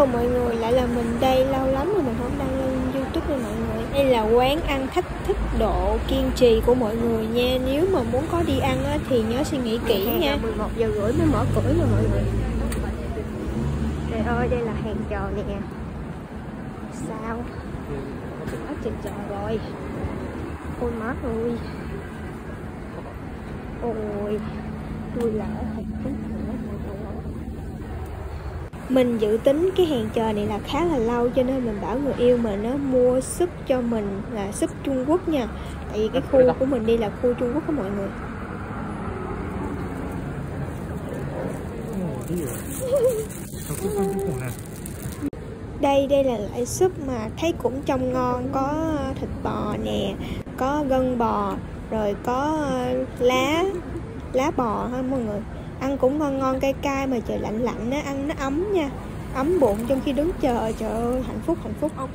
Hello mọi người, lại là mình đây. Lâu lắm rồi mình không đăng lên YouTube rồi mọi người. Đây là quán ăn thách thức độ kiên trì của mọi người nha. Nếu mà muốn có đi ăn á, thì nhớ suy nghĩ kỹ nha. 11 giờ rưỡi mới mở cửa rồi mọi người. Trời ơi, đây là hàng chờ nè. Sao? Hết trên chờ rồi. Ôi má ơi. Ôi, tôi là ở thành phố. Mình dự tính cái hàng chờ này là khá là lâu, cho nên mình bảo người yêu mình nó mua súp cho mình là súp Trung Quốc nha. Tại vì cái khu của mình đi là khu Trung Quốc đó mọi người. Đây là loại súp mà thấy cũng trông ngon. Có thịt bò nè, có gân bò, rồi có lá bò ha mọi người. Ăn cũng ngon ngon cay cay, mà trời lạnh lạnh á, ăn nó ấm nha, ấm bụng trong khi đứng chờ. Trời ơi, hạnh phúc. Ok.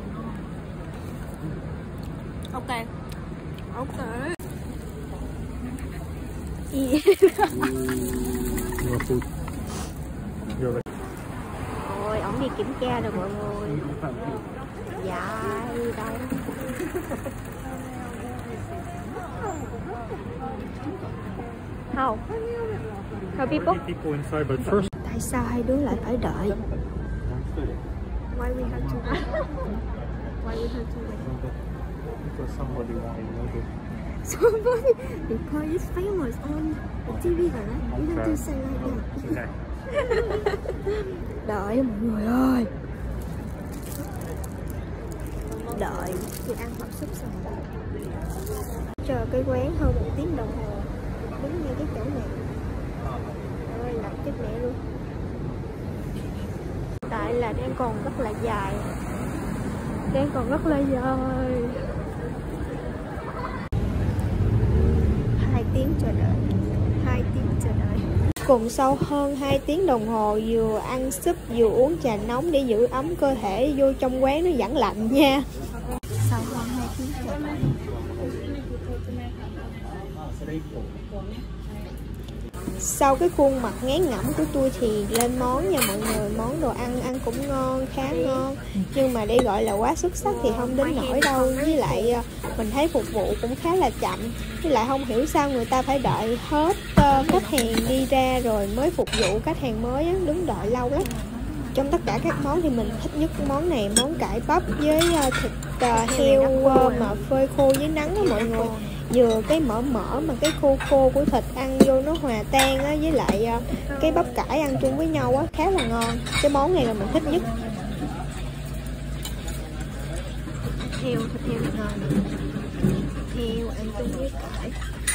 Ôi, ổng đi kiểm tra rồi mọi người. Dạ đâu. How people? Tại sao hai đứa lại phải đợi? Why we have to wait? Why we have to wait? Because somebody wanted noodle. Somebody, because it's famous on the TV rồi đó. You have to say like that. Đợi mọi người ơi. Đợi thì ăn hộp súp xong. Chờ cái quán hơn 1 tiếng đồng hồ. Đứng ngay cái chỗ này. Ơi, lạnh chết mẹ luôn. Tại là đang còn rất là dài. 2 tiếng chờ đợi. 2 tiếng chờ đợi. Cùng sau hơn 2 tiếng đồng hồ vừa ăn súp vừa uống trà nóng để giữ ấm cơ thể, vô trong quán nó vẫn lạnh nha. Sau hơn 2 tiếng chờ đợi. Sau cái khuôn mặt ngán ngẩm của tôi thì lên món nha mọi người. Món đồ ăn cũng ngon, khá ngon, nhưng mà để gọi là quá xuất sắc thì không đến nỗi đâu. Với lại mình thấy phục vụ cũng khá là chậm. Với lại không hiểu sao người ta phải đợi hết khách hàng đi ra rồi mới phục vụ khách hàng mới á, đứng đợi lâu lắm. Trong tất cả các món thì mình thích nhất món này, món cải bắp với thịt heo mà phơi khô với nắng á mọi người. Vừa cái mỡ mà cái khô của thịt ăn vô nó hòa tan á, với lại cái bắp cải ăn chung với nhau á, khá là ngon. Cái món này là mình thích nhất. Thịt heo ngon. Thịt heo ăn chung với cải.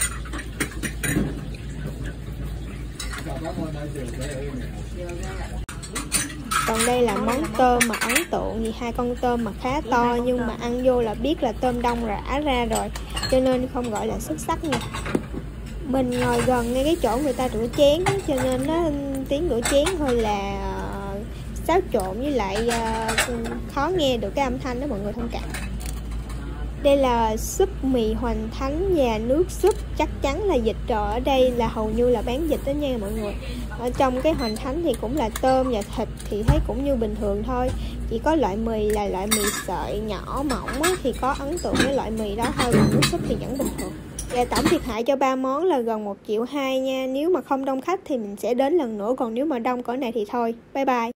Còn đây là món tôm mà ấn tượng, vì 2 con tôm mà khá to, nhưng mà ăn vô là biết là tôm đông rã ra rồi, cho nên không gọi là xuất sắc nha. Mình ngồi gần ngay cái chỗ người ta rửa chén, cho nên nó tiếng rửa chén hơi là xáo trộn, với lại khó nghe được cái âm thanh đó, mọi người thông cảm. Đây là súp mì Hoành Thánh và nước súp chắc chắn là vịt, rồi ở đây là hầu như là bán vịt đó nha mọi người. Ở trong cái Hoành Thánh thì cũng là tôm và thịt thì thấy cũng như bình thường thôi. Chỉ có loại mì là loại mì sợi nhỏ mỏng á, thì có ấn tượng với loại mì đó thôi, còn nước súp thì vẫn bình thường. Và tổng thiệt hại cho 3 món là gần 1,2 triệu nha. Nếu mà không đông khách thì mình sẽ đến lần nữa, còn nếu mà đông cỡ này thì thôi. Bye bye.